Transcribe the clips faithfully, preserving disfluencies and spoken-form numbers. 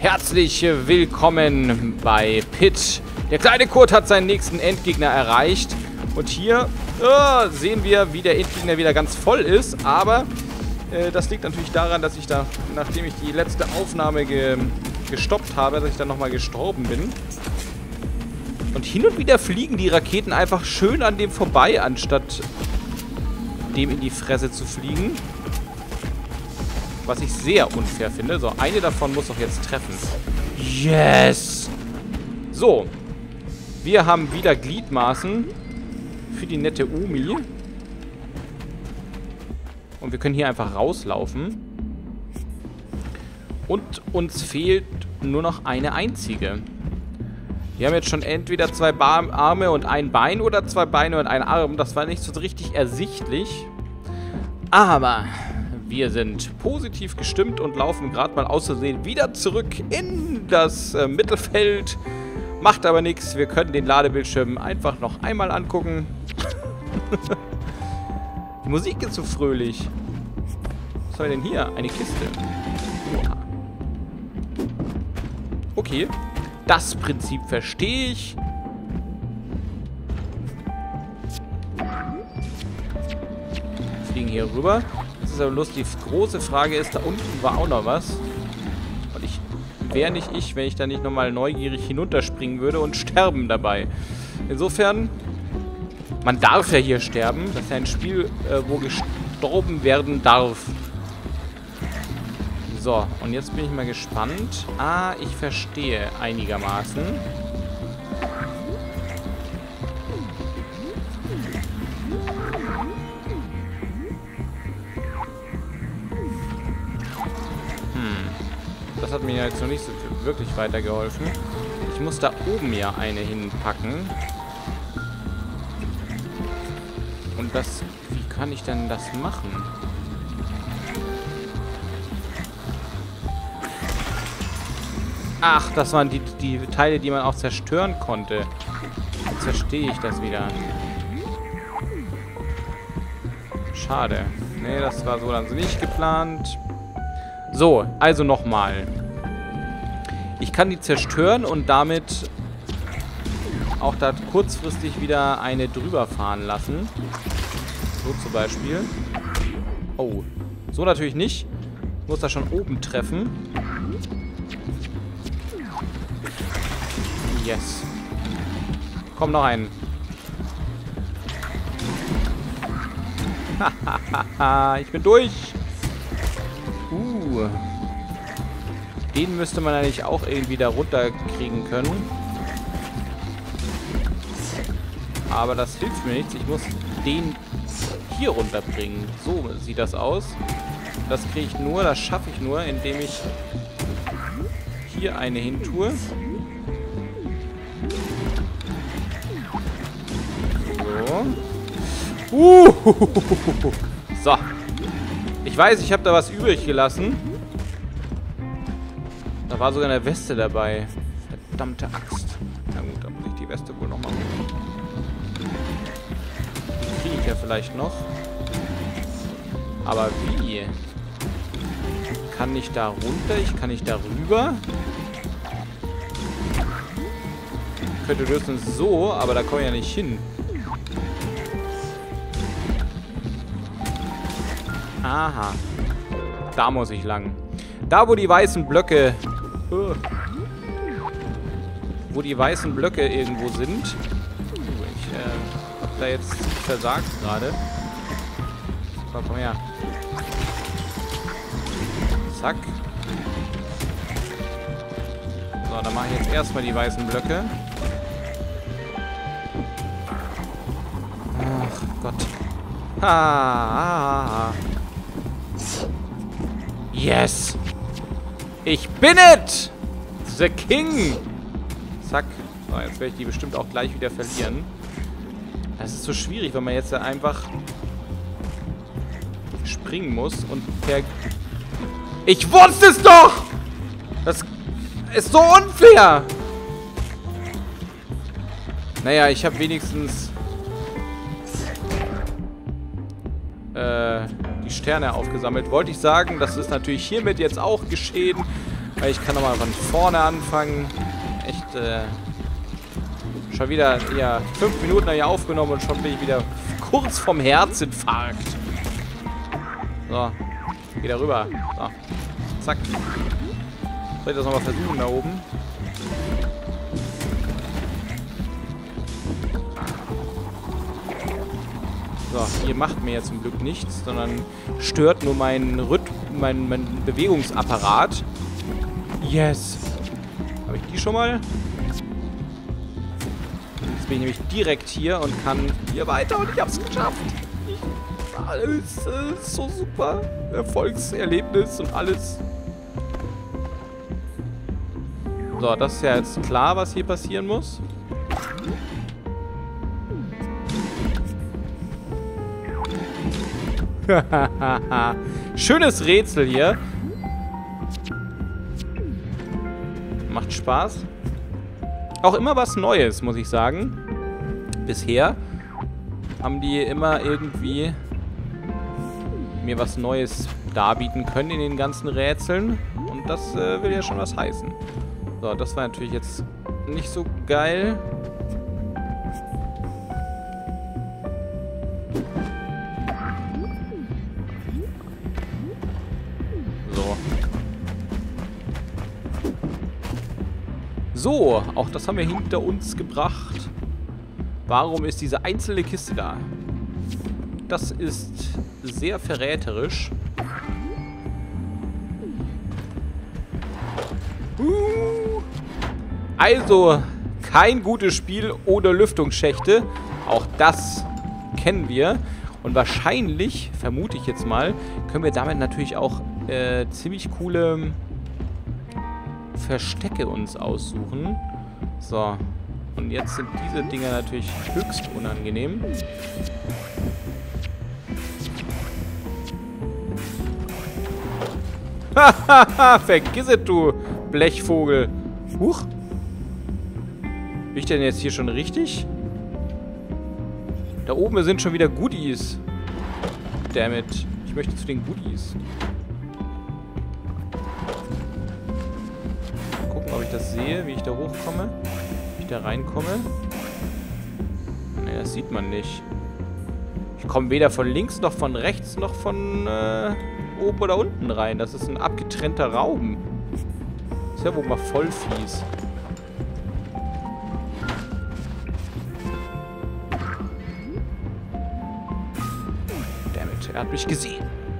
Herzlich willkommen bei Pit. Der kleine Kurt hat seinen nächsten Endgegner erreicht. Und hier äh, sehen wir, wie der Endgegner wieder ganz voll ist. Aber äh, das liegt natürlich daran, dass ich da, nachdem ich die letzte Aufnahme ge gestoppt habe, dass ich dann nochmal gestorben bin. Und hin und wieder fliegen die Raketen einfach schön an dem vorbei, anstatt dem in die Fresse zu fliegen. Was ich sehr unfair finde. So, eine davon muss doch jetzt treffen. Yes! So. Wir haben wieder Gliedmaßen für die nette Omi. Und wir können hier einfach rauslaufen. Und uns fehlt nur noch eine einzige. Wir haben jetzt schon entweder zwei ba Arme und ein Bein oder zwei Beine und einen Arm. Das war nicht so richtig ersichtlich. Aber wir sind positiv gestimmt und laufen gerade mal aus Versehen wieder zurück in das äh, Mittelfeld. Macht aber nichts. Wir können den Ladebildschirm einfach noch einmal angucken. Die Musik ist so fröhlich. Was haben wir denn hier? Eine Kiste. Ja. Okay. Das Prinzip verstehe ich. Wir fliegen hier rüber. Das ist aber lustig. Die große Frage ist, da unten war auch noch was. Und ich wäre nicht ich, wenn ich da nicht nochmal neugierig hinunterspringen würde und sterben dabei. Insofern, man darf ja hier sterben. Das ist ja ein Spiel, äh, wo gestorben werden darf. So, und jetzt bin ich mal gespannt. Ah, ich verstehe einigermaßen. Das hat mir jetzt noch nicht so wirklich weitergeholfen. Ich muss da oben ja eine hinpacken. Und das... Wie kann ich denn das machen? Ach, das waren die, die Teile, die man auch zerstören konnte. Jetzt verstehe ich das wieder. Schade. Nee, das war so dann so nicht geplant. So, also nochmal. Ich kann die zerstören und damit auch da kurzfristig wieder eine drüber fahren lassen. So zum Beispiel. Oh, so natürlich nicht. Ich muss da schon oben treffen. Yes. Komm, noch einen. Hahaha, ich bin durch. Uh. Den müsste man eigentlich auch irgendwie da runterkriegen können. Aber das hilft mir nichts. Ich muss den hier runterbringen. So sieht das aus. Das kriege ich nur, das schaffe ich nur, indem ich hier eine hin tue. So. Uh. So. Ich weiß, ich habe da was übrig gelassen. Da war sogar eine Weste dabei. Verdammte Axt. Na gut, dann muss ich die Weste wohl nochmal holen. Die kriege ich ja vielleicht noch. Aber wie? Kann ich da runter? Ich kann nicht da rüber. Ich könnte höchstens so, aber da komme ich ja nicht hin. Aha. Da muss ich lang. Da, wo die weißen Blöcke... Uh, wo die weißen Blöcke irgendwo sind. Uh, ich äh, hab da jetzt versagt gerade. So, komm her. Zack. So, dann mache ich jetzt erstmal die weißen Blöcke. Ach Gott. Ha, ha, ha. Yes! Ich bin it! The King! Zack. So, jetzt werde ich die bestimmt auch gleich wieder verlieren. Das ist so schwierig, wenn man jetzt einfach springen muss und per... Ich wusste es doch! Das ist so unfair! Naja, ich habe wenigstens äh, die Sterne aufgesammelt. Wollte ich sagen, das ist natürlich hiermit jetzt auch geschehen. Weil ich kann nochmal von vorne anfangen. Echt, äh... Schon wieder, ja, fünf Minuten hier aufgenommen und schon bin ich wieder kurz vom Herzinfarkt. So. Wieder rüber. So. Zack. Soll ich das nochmal versuchen da oben? So, hier macht mir ja zum Glück nichts, sondern stört nur meinen Rhythmus, mein, mein Bewegungsapparat. Yes. Habe ich die schon mal? Jetzt bin ich nämlich direkt hier und kann hier weiter und ich habe es geschafft. Ich, alles ist so super. Erfolgserlebnis und alles. So, das ist ja jetzt klar, was hier passieren muss. Schönes Rätsel hier. Macht Spaß. Auch immer was Neues, muss ich sagen. Bisher haben die immer irgendwie mir was Neues darbieten können in den ganzen Rätseln. Und das äh, will ja schon was heißen. So, das war natürlich jetzt nicht so geil. So, auch das haben wir hinter uns gebracht. Warum ist diese einzelne Kiste da? Das ist sehr verräterisch. Uh. Also, kein gutes Spiel ohne Lüftungsschächte. Auch das kennen wir. Und wahrscheinlich, vermute ich jetzt mal, können wir damit natürlich auch äh, ziemlich coole Verstecke uns aussuchen. So. Und jetzt sind diese Dinger natürlich höchst unangenehm. Hahaha, vergiss es, du Blechvogel. Huch. Bin ich denn jetzt hier schon richtig? Da oben sind schon wieder Goodies. Dammit. Ich möchte zu den Goodies. Ob ich das sehe, wie ich da hochkomme, wie ich da reinkomme. Ne, das sieht man nicht. Ich komme weder von links, noch von rechts, noch von äh, oben oder unten rein. Das ist ein abgetrennter Raum. Ist ja wohl mal voll fies. Dammit, er hat mich gesehen.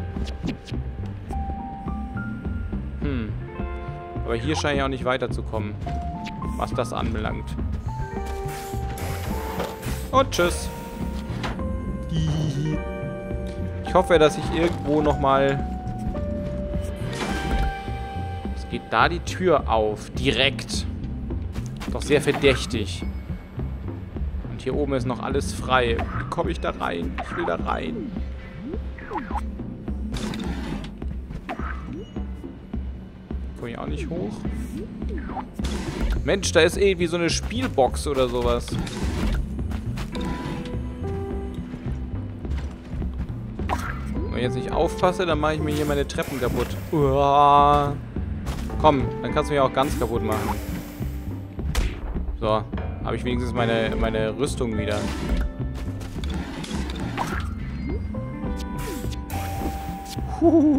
Hm. Aber hier scheine ich auch nicht weiterzukommen, was das anbelangt. Und tschüss. Ich hoffe, dass ich irgendwo nochmal... Es geht da die Tür auf. Direkt. Doch sehr verdächtig. Und hier oben ist noch alles frei. Wie komme ich da rein? Ich will da rein. Komme ich auch nicht hoch? Mensch, da ist irgendwie so eine Spielbox oder sowas. Wenn ich jetzt nicht aufpasse, dann mache ich mir hier meine Treppen kaputt. Uah. Komm, dann kannst du mich auch ganz kaputt machen. So, habe ich wenigstens meine, meine Rüstung wieder. Huhuhu.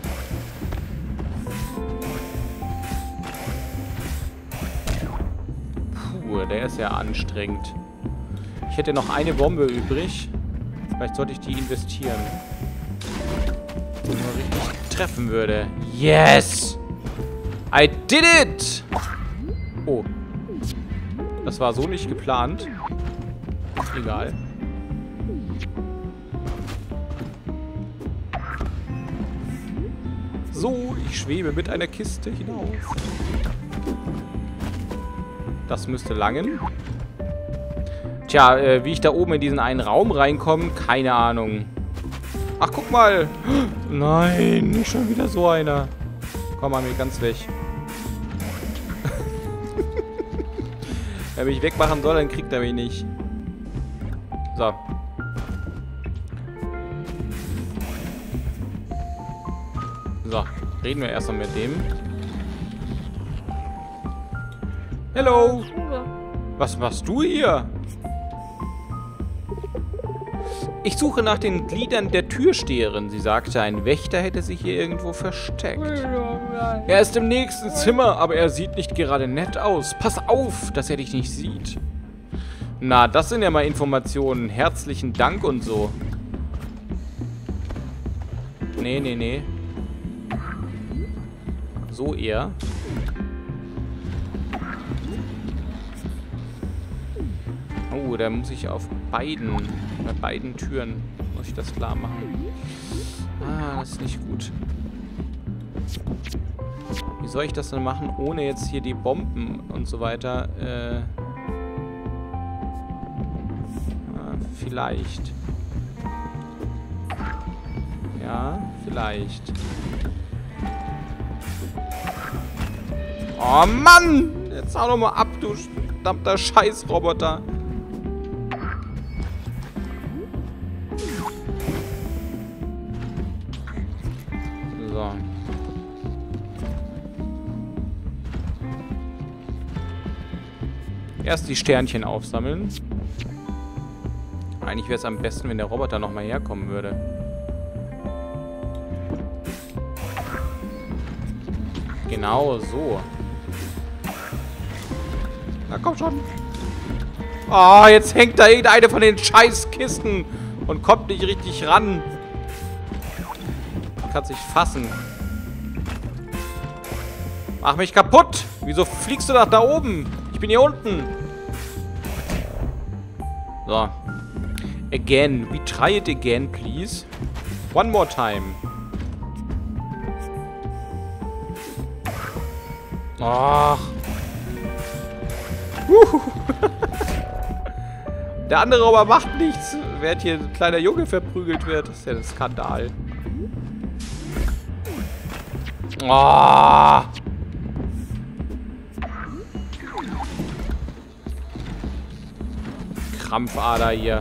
Puh, der ist ja anstrengend. Ich hätte noch eine Bombe übrig. Vielleicht sollte ich die investieren. Wenn man richtig treffen würde. Yes! I did it! Oh. Das war so nicht geplant. Egal. So, ich schwebe mit einer Kiste hinauf. Das müsste langen. Tja, äh, wie ich da oben in diesen einen Raum reinkomme, keine Ahnung. Ach, guck mal. Nein, nicht schon wieder so einer. Komm mal, mir ganz weg. Wenn er mich wegmachen soll, dann kriegt er mich nicht. So. So, reden wir erstmal mit dem. Hello. Was machst du hier? Ich suche nach den Gliedern der Türsteherin. Sie sagte, ein Wächter hätte sich hier irgendwo versteckt. Er ist im nächsten Zimmer, aber er sieht nicht gerade nett aus. Pass auf, dass er dich nicht sieht. Na, das sind ja mal Informationen. Herzlichen Dank und so. Nee, nee, nee. So eher. Oh, da muss ich auf beiden, bei beiden Türen, muss ich das klar machen. Ah, das ist nicht gut. Wie soll ich das denn machen, ohne jetzt hier die Bomben und so weiter? Äh, ah, vielleicht. Ja, vielleicht. Oh Mann! Jetzt hau doch mal ab, du verdammter Scheißroboter. So. Erst die Sternchen aufsammeln. Eigentlich wäre es am besten, wenn der Roboter nochmal herkommen würde. Genau so. Na komm schon. Ah, oh, jetzt hängt da irgendeine von den Scheißkisten und kommt nicht richtig ran. Kann sich fassen. Mach mich kaputt. Wieso fliegst du nach da oben? Ich bin hier unten. So. Again. We try it again, please. One more time. Ach. Uh. Der andere aber macht nichts, während hier ein kleiner Junge verprügelt wird. Das ist ja ein Skandal. Oh. Krampfader hier.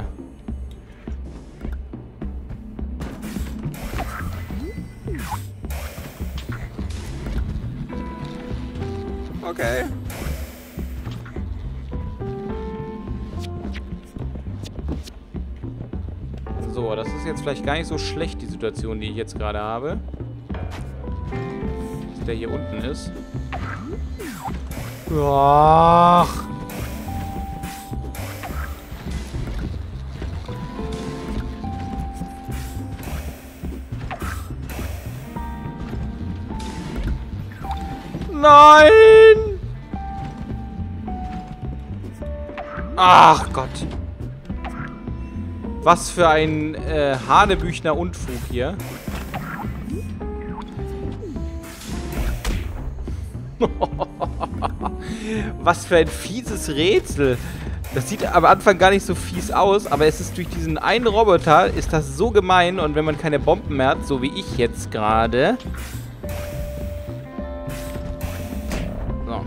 Okay. So, das ist jetzt vielleicht gar nicht so schlecht, die Situation, die ich jetzt gerade habe. Dass der hier unten ist. Ach. Nein! Ach Gott. Was für ein äh, Hanebüchner Unfug hier. Was für ein fieses Rätsel. Das sieht am Anfang gar nicht so fies aus, aber es ist durch diesen einen Roboter, ist das so gemein. Und wenn man keine Bomben mehr hat, so wie ich jetzt gerade... So.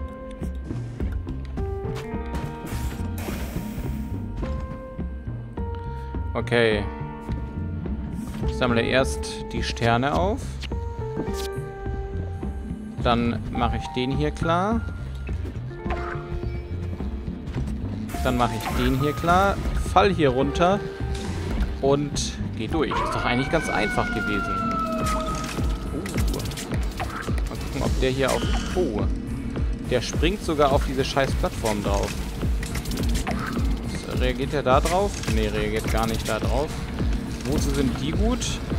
Okay. Ich sammle erst die Sterne auf. Dann mache ich den hier klar. Dann mache ich den hier klar. Fall hier runter. Und geh durch. Ist doch eigentlich ganz einfach gewesen. Uh. Mal gucken, ob der hier auf... Oh. Der springt sogar auf diese scheiß Plattform drauf. Reagiert er da drauf? Ne, reagiert gar nicht da drauf. Wozu sind die gut?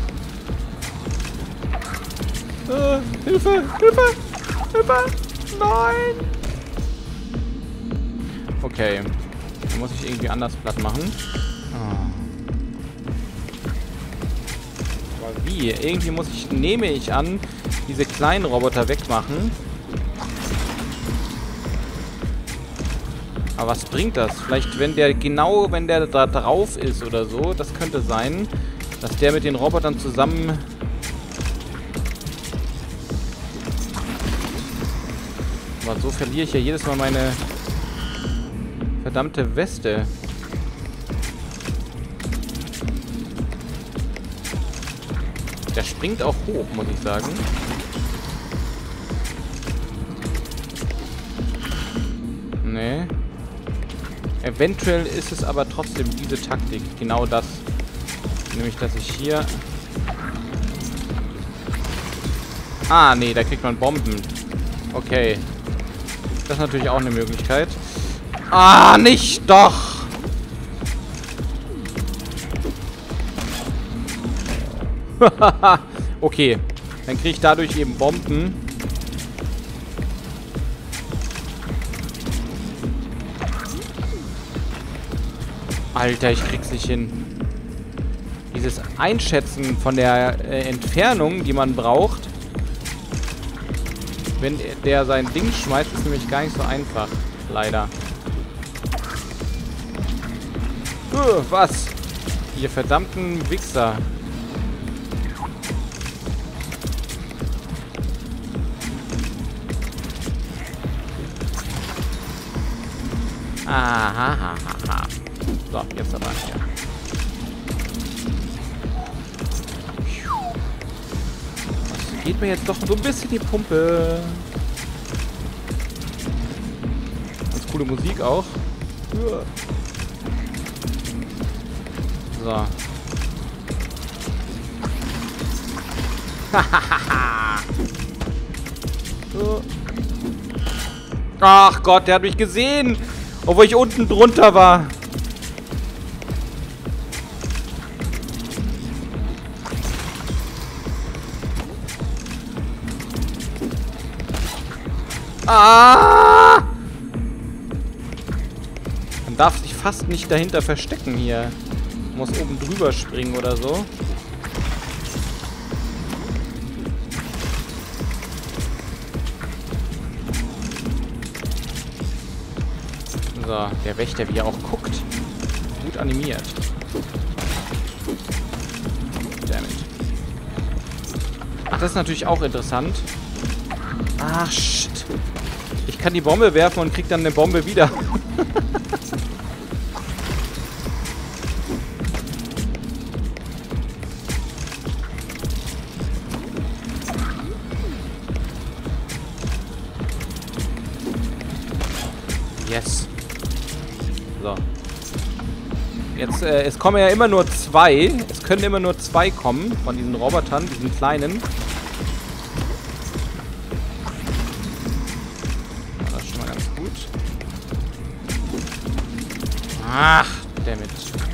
Äh, Hilfe! Hilfe! Hilfe! Nein! Okay. Dann muss ich irgendwie anders platt machen. Oh. Aber wie? Irgendwie muss ich, nehme ich an, diese kleinen Roboter wegmachen. Aber was bringt das? Vielleicht, wenn der genau, wenn der da drauf ist oder so, das könnte sein, dass der mit den Robotern zusammen... Aber so verliere ich ja jedes Mal meine verdammte Weste. Der springt auch hoch, muss ich sagen. Eventuell ist es aber trotzdem diese Taktik. Genau das. Nämlich, dass ich hier... Ah, nee, da kriegt man Bomben. Okay. Das ist natürlich auch eine Möglichkeit. Ah, nicht doch! Okay. Dann kriege ich dadurch eben Bomben. Alter, ich krieg's nicht hin. Dieses Einschätzen von der äh, Entfernung, die man braucht, wenn der sein Ding schmeißt, ist nämlich gar nicht so einfach. Leider. Uh, was? Ihr verdammten Wichser. Aha, ha, ha. So, jetzt aber hier. Das geht mir jetzt doch so ein bisschen die Pumpe. Ganz coole Musik auch. So. So. Ach Gott, der hat mich gesehen. Obwohl ich unten drunter war. Ah! Man darf sich fast nicht dahinter verstecken hier. Man muss oben drüber springen oder so. So, der Wächter, wie er auch guckt. Gut animiert. Damit. Ach, das ist natürlich auch interessant. Ach, shit. Ich kann die Bombe werfen und krieg dann eine Bombe wieder. Yes. So. Jetzt, äh, es kommen ja immer nur zwei. Es können immer nur zwei kommen von diesen Robotern, diesen kleinen. Das ist schon mal ganz gut. Ach, dammit.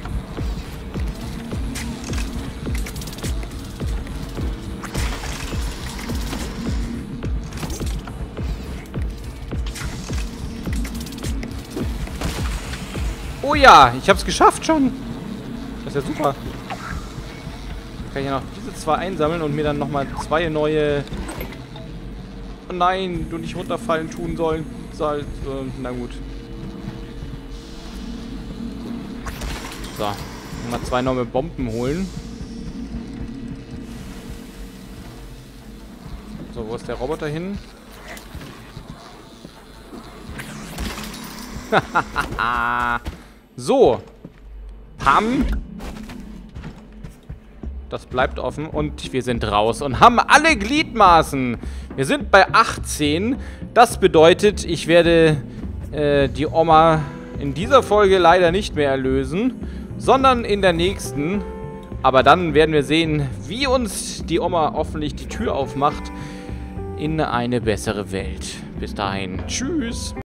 Oh ja, ich hab's geschafft schon. Das ist ja super. Kann ich ja noch diese zwei einsammeln und mir dann nochmal zwei neue... Oh nein, du nicht runterfallen tun sollen. Soll, so, na gut. So, nochmal zwei neue Bomben holen. So, wo ist der Roboter hin? So. Pam. Das bleibt offen und wir sind raus und haben alle Gliedmaßen. Wir sind bei achtzehn. Das bedeutet, ich werde äh, die Oma in dieser Folge leider nicht mehr erlösen, sondern in der nächsten. Aber dann werden wir sehen, wie uns die Oma hoffentlich die Tür aufmacht in eine bessere Welt. Bis dahin. Tschüss.